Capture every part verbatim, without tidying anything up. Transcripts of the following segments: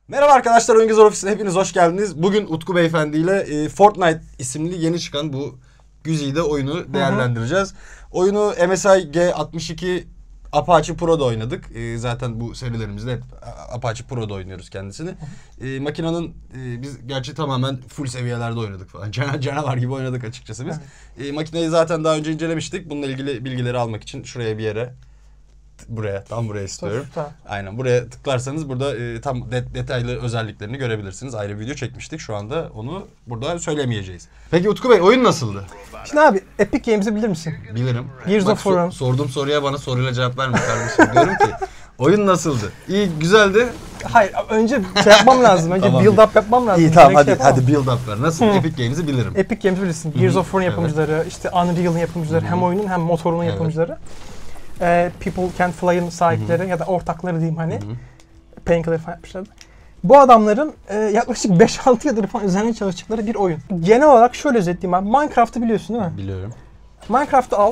Merhaba arkadaşlar, Oyun Gezer Ofisi'ne hepiniz hoş geldiniz. Bugün Utku Beyefendi ile e, Fortnite isimli yeni çıkan bu güzide oyunu değerlendireceğiz. Hı hı. Oyunu M S I G altmış iki Apache Pro'da oynadık. E, zaten bu serilerimizde hep Apache Pro'da oynuyoruz kendisini. E, makinenin e, biz gerçi tamamen full seviyelerde oynadık falan. Can canavar gibi oynadık açıkçası biz. E, makineyi zaten daha önce incelemiştik. Bununla ilgili bilgileri almak için şuraya bir yere... Buraya, tam buraya istiyorum. Tamam. Aynen, buraya tıklarsanız burada e, tam de, detaylı özelliklerini görebilirsiniz. Ayrı bir video çekmiştik. Şu anda onu burada söylemeyeceğiz. Peki Utku Bey, oyun nasıldı? Şimdi abi, Epic Games'i bilir misin? Bilirim. Gears Bak, of War'un. So, sorduğum soruya bana soruyla cevap verme kardeşim. Diyorum ki, oyun nasıldı? İyi, güzeldi. Hayır, önce şey yapmam lazım. Önce Tamam. build up yapmam lazım. İyi, tamam, Direkt hadi şey hadi build up ver. Nasıl? Epic Games'i bilirim. Epic Games'i bilirsin. Gears of War'un yapımcıları, evet. işte Unreal'ın yapımcıları, Hı-hı. hem oyunun hem motorunun evet. yapımcıları. Ee, People Can Fly'ın sahipleri Hı-hı. ya da ortakları diyeyim hani. Painkiller falan yapmışlardı. Bu adamların e, yaklaşık beş altı yıldır falan üzerine çalıştıkları bir oyun. Genel olarak şöyle özetleyeyim abi. Minecraft'ı biliyorsun değil mi? Biliyorum. Minecraft'ı al.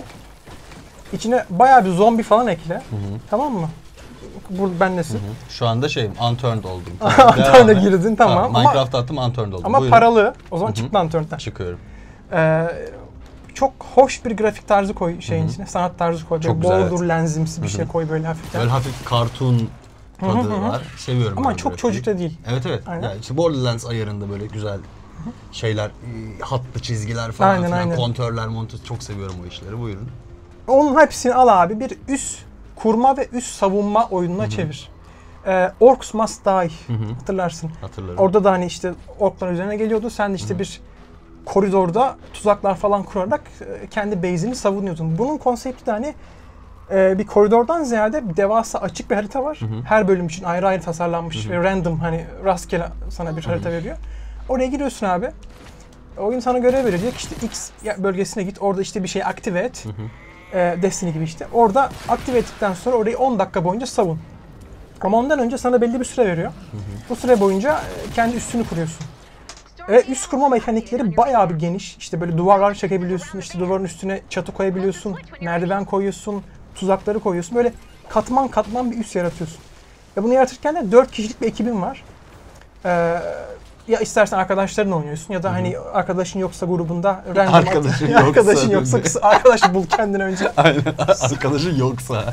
İçine bayağı bir zombi falan ekle. Hı-hı. Tamam mı? Burada ben nesin? Şu anda şeyim, unturned oldum. Unturned'a girdin, tamam. tamam. Minecraft'a attım, unturned oldum. Ama Buyurun. paralı. O zaman çıktı unturned'den. Çıkıyorum. Ee, çok hoş bir grafik tarzı koy şeyin Hı-hı. içine. Sanat tarzı koy. Böyle border evet. lenzimsi bir Hı-hı. şey koy böyle hafiften. Böyle hafif cartoon tadı Hı-hı. var. Seviyorum. Ama çok çocuk da değil. Evet evet. Yani işte Borderlands ayarında böyle güzel Hı-hı. şeyler, hatlı çizgiler falan. Aynen, falan. aynen. Kontörler, montör, çok seviyorum o işleri. Buyurun. Onun hepsini al abi. Bir üst kurma ve üst savunma oyununa Hı-hı. çevir. Ee, Orcs Must Die. Hı-hı. Hatırlarsın. Hatırlarım. Orada da hani işte orklar üzerine geliyordu. Sen de işte Hı-hı. bir koridorda tuzaklar falan kurarak kendi base'ini savunuyordun. Bunun konsepti de hani e, bir koridordan ziyade bir devasa açık bir harita var. Hı hı. Her bölüm için ayrı ayrı tasarlanmış hı hı. ve random hani rastgele sana bir harita hı hı. veriyor. Oraya giriyorsun abi. Oyun sana görev verecek. İşte X bölgesine git. Orada işte bir şey aktive et. Hı hı. E, Destiny gibi işte. Orada aktive ettikten sonra orayı on dakika boyunca savun. Ama ondan önce sana belli bir süre veriyor. Hı hı. Bu süre boyunca kendi üssünü kuruyorsun. Ve üst kurma mekanikleri bayağı bir geniş. İşte böyle duvarlar çekebiliyorsun, işte duvarın üstüne çatı koyabiliyorsun, merdiven koyuyorsun, tuzakları koyuyorsun. Böyle katman katman bir üs yaratıyorsun. Ve bunu yaratırken de dört kişilik bir ekibin var. Ee, ya istersen arkadaşlarınla oynuyorsun ya da Hı-hı. hani arkadaşın yoksa grubunda random arkadaşın at- yoksa, arkadaşın yoksa kısa arkadaş bul kendine önce. Aynen. Arkadaşın yoksa.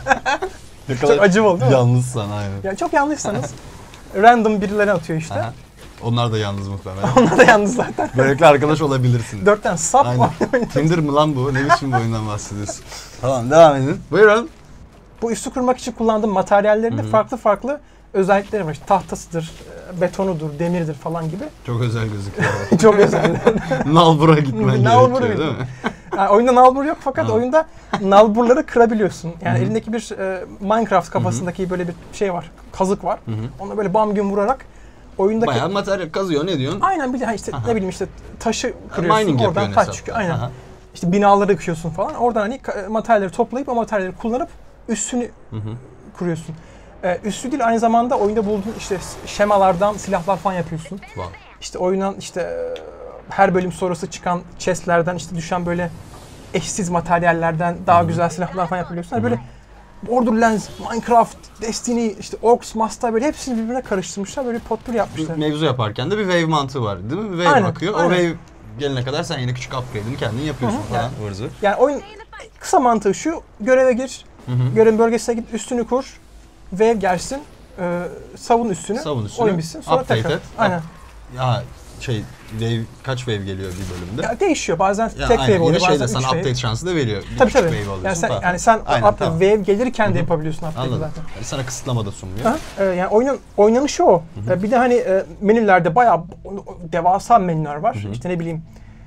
Çok acı oldu değil mi? Yalnızsan aynen. Yani çok yanlışsanız random birileri atıyor işte. Aha. Onlar da yalnız muhtemelen. Onlar da yalnız zaten. Böylelikle arkadaş olabilirsiniz. Dörtten sap var. Tinder mı lan bu? Ne biçim bir oyundan bahsediyorsun? Tamam, devam edin. Buyurun. Bu üssü kurmak için kullandığım materyallerin de farklı farklı özellikleri var. İşte tahtasıdır, betonudur, demirdir falan gibi. Çok özel gözüküyor. Çok özel. Nalbur'a gitmen Nalbur'a gerekiyor değil mi? Yani oyunda nalbur yok fakat oyunda nalburları kırabiliyorsun. Yani Hı-hı. elindeki bir e, Minecraft kafasındaki Hı-hı. böyle bir şey var, kazık var. Hı-hı. Onu böyle bam gün vurarak oyundaki... Bayağı materyal kazıyor, ne diyorsun? Aynen, bir de işte Aha. ne bileyim işte taşı kırıyorsun, Mining oradan taş çıkıyor. Aynen. Aha. İşte binaları yıkıyorsun falan. Oradan hani materyalleri toplayıp o materyalleri kullanıp üssünü Hı-hı. kuruyorsun. Ee, üssü değil, aynı zamanda oyunda bulduğun işte şemalardan silahlar falan yapıyorsun. Wow. İşte oyundan işte her bölüm sonrası çıkan chestlerden işte düşen böyle eşsiz materyallerden daha Hı-hı. güzel silahlar falan yapabiliyorsun. Yani böyle Borderlands, Minecraft, Destiny, işte Orcs, Must Die böyle hepsini birbirine karıştırmışlar. Böyle potpuri yapmışlar. Mevzu yaparken de bir wave mantığı var değil mi? Bir wave aynen, akıyor. Aynen. O wave gelene kadar sen yine küçük upgrade'ini kendin yapıyorsun Hı-hı. falan. Yani, yani oyun kısa mantığı şu: göreve gir, Hı-hı. görevin bölgesine git, üstünü kur, wave gelsin, e, savun üstünü, savun üstünü, oyun bitsin, sonra update tekrar. Et. Aynen. Ya şey, wave, kaç wave geliyor bir bölümde? Ya değişiyor. Bazen ya tek aynen. wave oluyor, bazen üç sana wave. update şansı da veriyor. Tabii tabii. Wave alıyorsun yani sen, falan. yani sen aynen, update, tamam. wave gelirken Hı-hı. de yapabiliyorsun update'i zaten. Yani sana kısıtlama da sunmuyor. Ha? Ee, yani oyunun oynanışı o. Hı-hı. Bir de hani e, menülerde bayağı devasa menüler var. Hı-hı. İşte ne bileyim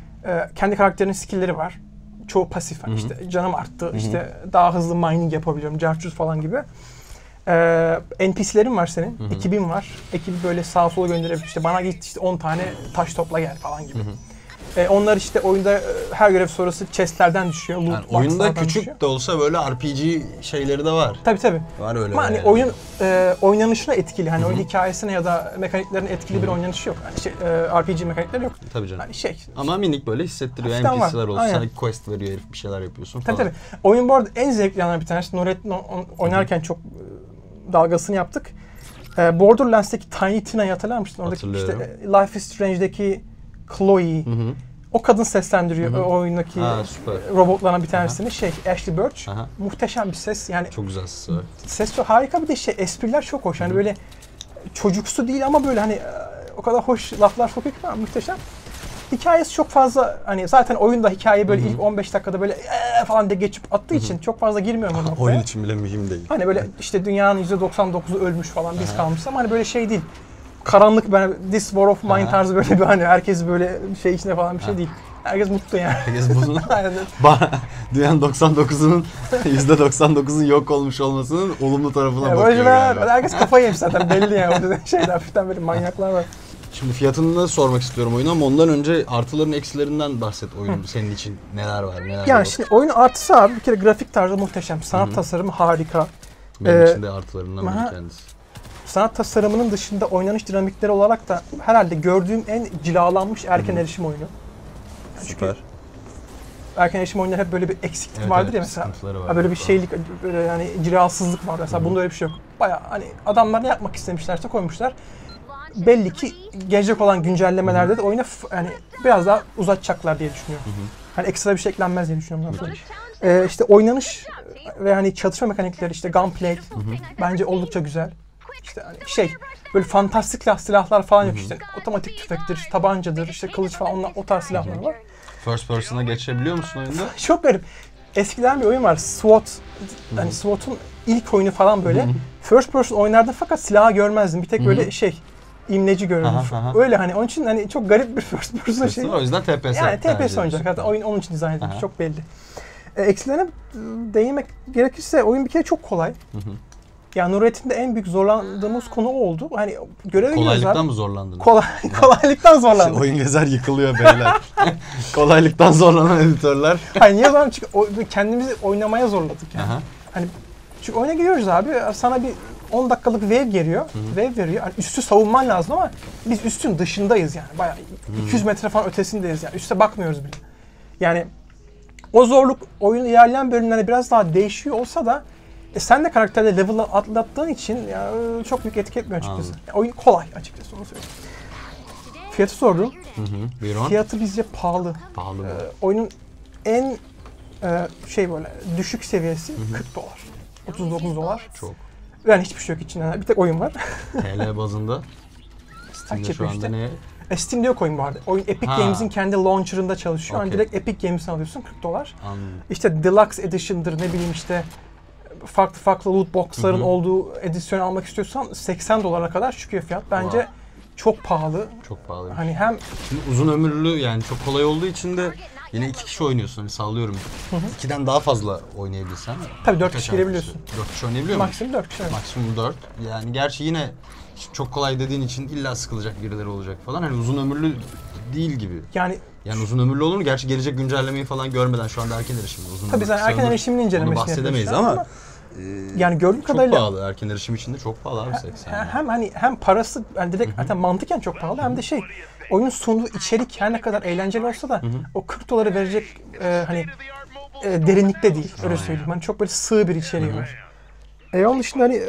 e, kendi karakterinin skill'leri var. Çoğu pasif. Hani işte canım arttı, Hı-hı. işte daha hızlı mining yapabiliyorum, cartçuz falan gibi. Ee, N P C'lerin var senin, Hı-hı. ekibin var. Ekibi böyle sağa sola gönderebilir. İşte bana git işte on tane taş topla gel falan gibi. Ee, onlar işte oyunda her görev sonrası chestlerden düşüyor. Yani oyunda küçük düşüyor. de olsa böyle R P G şeyleri de var. Tabii tabii. Var öyle. Ama hani oyun e, oynanışına etkili. Hani Hı-hı. oyun hikayesine ya da mekaniklerine etkili Hı-hı. bir oynanışı yok. Hani şey, e, R P G mekanikleri yok. Tabii canım. Hani şey. Ama minik böyle hissettiriyor. N P C'ler olsun. Sana quest veriyor, herif bir şeyler yapıyorsun falan. Tabii tabii. Oyun bu arada en zevkli yanlarından bir tanesi. Nurettin oynarken Hı-hı. çok dalgasını yaptık. E, Borderlands'teki Tiny Tina'yı hatırlar mısın? Oradaki işte e, Life is Strange'deki Chloe. Hı hı. O kadın seslendiriyor hı hı. o oyundaki ha, robotlardan bir tanesini. Aha. Şey, Ashley Birch. Aha. Muhteşem bir ses. Yani çok güzel ses var. Ses çok harika, bir de şey, espriler çok hoş. Hani böyle çocuksu değil ama böyle hani o kadar hoş laflar sokuyor ki falan, muhteşem. Hikayesi çok fazla, hani zaten oyunda hikaye böyle hı hı. ilk on beş dakikada böyle ee falan de geçip attığı hı hı. için çok fazla girmiyorum o noktaya. Oyun için bile mühim değil. Hani böyle işte dünyanın yüzde doksan dokuzu ölmüş falan, biz aha. kalmışız ama hani böyle şey değil. Karanlık, ben This War of Mine aha. tarzı böyle bir hani herkes böyle şey içinde falan bir şey aha. değil. Herkes mutlu yani. Herkes mutlu. Dünyanın doksan dokuzunun yüzde doksan dokuzun yok olmuş olmasının olumlu tarafına ya bakıyor galiba. Herkes kafayı yemiş zaten, belli yani. Orada şeyler hafiften böyle manyaklar var. Şimdi fiyatını sormak istiyorum oyunu ama ondan önce artıların eksilerinden bahset oyun. Hı. Senin için neler var, neler yani yok? Şimdi oyunun artısı abi bir kere grafik tarzı muhteşem. Sanat Hı-hı. tasarımı harika. Benim ee, için de artılarından biri kendisi. Sanat tasarımının dışında oynanış dinamikleri olarak da herhalde gördüğüm en cilalanmış erken Hı-hı. erişim oyunu. Süper. Çünkü erken erişim oyunları hep böyle bir eksiklik evet, vardır evet, ya mesela. Var, böyle bir şeylik, böyle yani cilasızlık var mesela. Hı-hı. Bunda öyle bir şey yok. Bayağı hani adamlar ne yapmak istemişlerse koymuşlar. Belli ki gelecek olan güncellemelerde Hı-hı. de oyunu yani biraz daha uzatacaklar diye düşünüyorum. Hı-hı. Hani ekstra bir şey eklenmez diye düşünüyorum. Ee, işte oynanış ve hani çatışma mekanikleri, işte gunplay Hı-hı. bence oldukça güzel. İşte hani şey böyle fantastik silahlar falan yok, işte otomatik tüfektir, tabancadır, işte kılıç falan, onlar, o tarz silahlar Hı-hı. var. First person'a geçebiliyor musun oyunda? Çok garip. Eskiden bir oyun var, SWAT. Hı-hı. Hani SWAT'un ilk oyunu falan böyle. Hı-hı. First person oynardım fakat silahı görmezdim. Bir tek Hı-hı. böyle şey imleci görürdüm. Aha, aha. Öyle hani, onun için hani çok garip bir first person şey. O yüzden T P S. Yani T P S oynayacak. Hatta oyun onun için dizayn edilmiş. Aha. Çok belli. E, eksilerine değinmek gerekirse oyun bir kere çok kolay. Hı hı. Yani Nurettin'de en büyük zorlandığımız konu o oldu. Hani göreve giriyoruz abi. Kolaylıktan mı zorlandın? Kolay, kolaylıktan zorlandık. İşte oyun gezer yıkılıyor beyler. Kolaylıktan zorlanan editörler. Hani niye zaman çünkü o, kendimizi oynamaya zorladık yani. Aha. Hani çünkü oyuna giriyoruz abi. Sana bir on dakikalık wave geliyor. Hı-hı. Wave veriyor. Yani üstü savunman lazım ama biz üstün dışındayız yani. Bayağı Hı-hı. iki yüz metre falan ötesindeyiz yani. Üste bakmıyoruz bile. Yani o zorluk oyunun ilerleyen bölümlerinde biraz daha değişiyor olsa da e, sen de karakterde level atlattığın için ya, çok büyük etki etmiyor açıkçası. Yani oyun kolay açıkçası, onu söyleyeyim. Fiyatı sordum. Hı-hı. Fiyatı bizce pahalı. Pahalı mı? Ee, oyunun en e, şey böyle düşük seviyesi Hı-hı. kırk dolar. otuz dokuz dolar. Çok. Yani hiçbir şey yok içinde. Bir tek oyun var. T L bazında Steam'de şu anda işte. ne? E, Steam'de yok oyun bu arada. Oyun Epic ha. Games'in kendi launcher'ında çalışıyor. Okay. Yani direkt Epic Games'ini alıyorsun, kırk dolar. Anladım. İşte Deluxe Edition'dır, ne bileyim işte farklı farklı loot box'ların Hı-hı. olduğu edisyonu almak istiyorsan seksen dolara kadar çıkıyor fiyat. Bence wow. çok pahalı. Çok pahalı. Hani hem şimdi uzun ömürlü, yani çok kolay olduğu için de yine iki kişi oynuyorsun, hani sallıyorum. Hı-hı. İkiden daha fazla oynayabilirsen. Tabii dört kişi girebiliyorsun. Dört kişi oynayabiliyor musun? Maksimum dört kişi. Evet. Maksimum dört. Yani gerçi yine çok kolay dediğin için illa sıkılacak birileri olacak falan. Hani uzun ömürlü değil gibi. Yani yani uzun ömürlü olur mu? Gerçi gelecek güncellemeyi falan görmeden şu anda erken erişim. Uzun tabii sen erken erişimin incelemesini yapıyorsun. Onu bahsedemeyiz ama, ama e, yani gördüğüm çok kadarıyla pahalı. Erken erişim için de çok pahalı abi seksen. Hem, hem hani hem parası yani direkt zaten mantıken çok pahalı, hem de şey oyunun sunduğu içerik her ne kadar eğlenceli olsa da Hı-hı. o kırk doları verecek e, hani e, derinlikte değil, öyle söyleyeyim. Hani çok böyle sığ bir içeriği Hı-hı. var. E onun dışında hani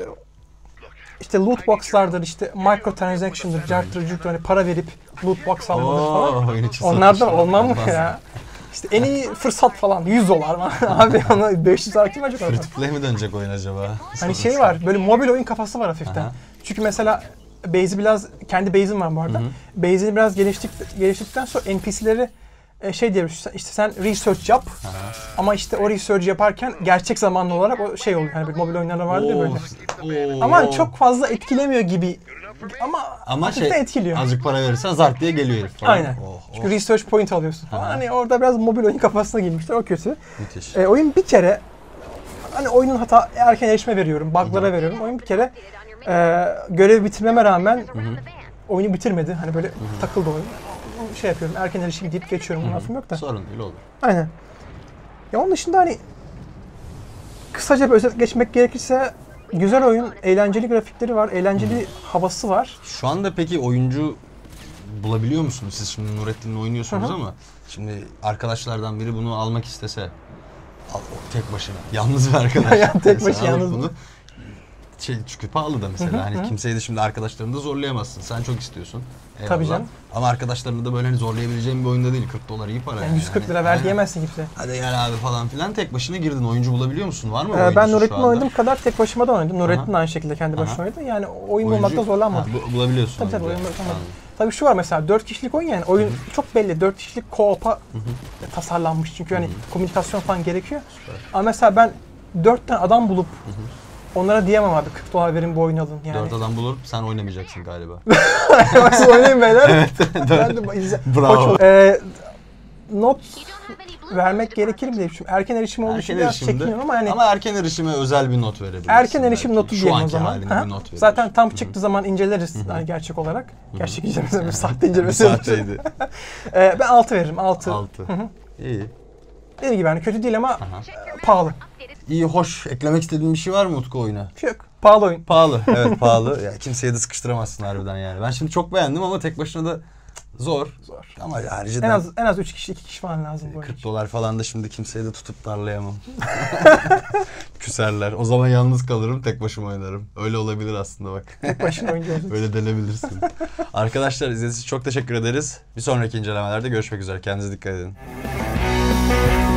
işte loot box'lardır, işte microtransaction'dır, carttır, cüktür, hani para verip loot box almadır falan. Onlardan olmam mı ya? İşte en iyi fırsat falan yüz dolar mı? Abi ona beş yüz dolar kim verecek orada? Free to play mi dönecek oyun acaba? Hani şey var, böyle mobil oyun kafası var hafiften. Aha. Çünkü mesela base'i biraz, kendi base'im var bu arada. Base'ini biraz geliştik, geliştirdikten sonra N P C'leri şey diyoruz, işte sen research yap. Aha. Ama işte o research yaparken gerçek zamanlı olarak o şey oluyor. Hani bir mobil oyunlarda vardı ya böyle. Oo. Ama çok fazla etkilemiyor gibi. Ama, ama şey, etkiliyor. Azıcık para verirsen zart diye geliyor herif falan. Aynen. Oh, oh. Çünkü research point alıyorsun falan. Hani orada biraz mobil oyun kafasına girmişler, o kötü. Müthiş. E, oyun bir kere, hani oyunun hata erken erişime veriyorum, bug'lara Hı-hı. veriyorum. Oyun bir kere e, görevi bitirmeme rağmen Hı-hı. oyunu bitirmedi. Hani böyle Hı-hı. takıldı oyun. Şey yapıyorum, erken erişim deyip geçiyorum. Bunun lafım yok da. Sorun değil, olur. Aynen. Ya onun dışında hani kısaca bir özet geçmek gerekirse güzel oyun, eğlenceli grafikleri var, eğlenceli Hı. havası var. Şu anda peki oyuncu bulabiliyor musunuz? Siz şimdi Nurettin'le oynuyorsunuz Hı-hı. ama şimdi arkadaşlardan biri bunu almak istese, al, tek başına, yalnız bir arkadaş. ya tek başına yalnız bunu. şey çünkü pahalı da mesela. Hı hı, hani hı. kimseyi de şimdi arkadaşlarını da zorlayamazsın. Sen çok istiyorsun. Eyvallah. Tabii canım. Ama arkadaşlarını da böyle hani zorlayabileceğin bir oyunda değil. kırk dolar iyi para. Yani yüz kırk lira ver Aynen. diyemezsin kimse. Hadi gel abi falan filan. Tek başına girdin. Oyuncu bulabiliyor musun? Var mı Ee, oyuncusu ben şu Nurettin anda? oynadığım kadar tek başıma da oynadım. Nurettin Aha. aynı şekilde kendi başına Aha. oynadı. Yani oyun Oyuncu- bulmakta zorlanmadım. Ha, bu- bulabiliyorsun. Tabii tabii oyuncu. oyun bulamadım. Anladım. Tabii şu var mesela dört kişilik oyun yani oyun çok belli dört kişilik co-op'a tasarlanmış çünkü hani komünikasyon falan gerekiyor. Ama mesela ben dört tane adam bulup onlara diyemem abi kırk dolar verin bu oyunu alın yani. Dört adam bulur, sen oynamayacaksın galiba. Siz oynayın beyler. Evet. Ben de izle. Bravo. Koç ol- Ee, not vermek gerekir mi diye düşünüyorum. Erken erişim olduğu için Erken biraz erişimde. çekiniyorum ama hani Ama erken erişime özel bir not verebilirsin. erken erişim belki. notu Şu diyelim o anki zaman. halinde Ha? bir not verir. Zaten tam çıktığı zaman inceleriz hani gerçek olarak. Gerçek incelemesi bir sahte incelemesi. Sahteydi. Ee, ben altı veririm. altı. Altı. İyi. Dediğim gibi hani kötü değil ama Aha. pahalı. İyi, hoş. Eklemek istediğin bir şey var mı Utku oyuna? Yok. Pahalı oyun. Pahalı. Evet, pahalı. Ya kimseye de sıkıştıramazsın harbiden yani. Ben şimdi çok beğendim ama tek başına da zor. Zor. Ama harici En az en az üç kişi iki kişi falan lazım bu oyun kırk için. dolar falan da şimdi kimseyi de tutup darlayamam. Küserler. O zaman yalnız kalırım, tek başıma oynarım. Öyle olabilir aslında bak. Tek başına oyuncu olduğu için. Öyle denebilirsin. Arkadaşlar izlediğiniz için çok teşekkür ederiz. Bir sonraki incelemelerde görüşmek üzere. Kendinize dikkat edin.